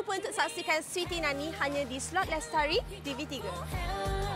lupa untuk saksikan Sweety Nani hanya di Slot Lestari TV3.